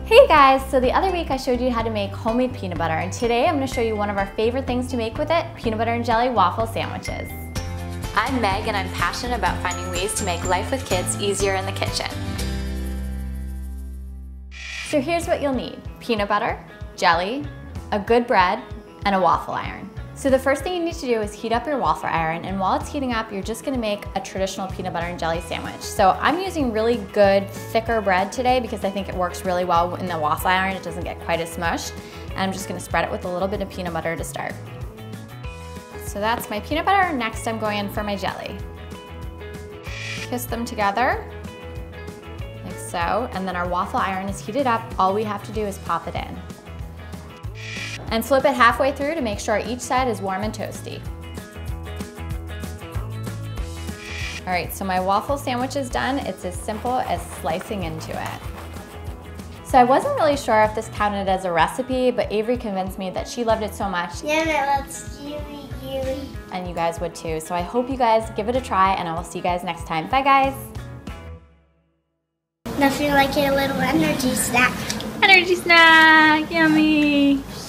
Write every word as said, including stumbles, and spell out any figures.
Hey guys, so the other week I showed you how to make homemade peanut butter, and today I'm going to show you one of our favorite things to make with it, peanut butter and jelly waffle sandwiches. I'm Meg and I'm passionate about finding ways to make life with kids easier in the kitchen. So here's what you'll need: peanut butter, jelly, a good bread, and a waffle iron. So the first thing you need to do is heat up your waffle iron, and while it's heating up, you're just gonna make a traditional peanut butter and jelly sandwich. So I'm using really good, thicker bread today because I think it works really well in the waffle iron. It doesn't get quite as smushed. And I'm just gonna spread it with a little bit of peanut butter to start. So that's my peanut butter. Next, I'm going in for my jelly. Kiss them together, like so. And then our waffle iron is heated up. All we have to do is pop it in. And flip it halfway through to make sure each side is warm and toasty. All right, so my waffle sandwich is done. It's as simple as slicing into it. So I wasn't really sure if this counted as a recipe, but Avery convinced me that she loved it so much. Yeah, that looks gooey, gooey. And you guys would too. So I hope you guys give it a try, and I will see you guys next time. Bye guys. Nothing like a little energy snack. Energy snack, yummy.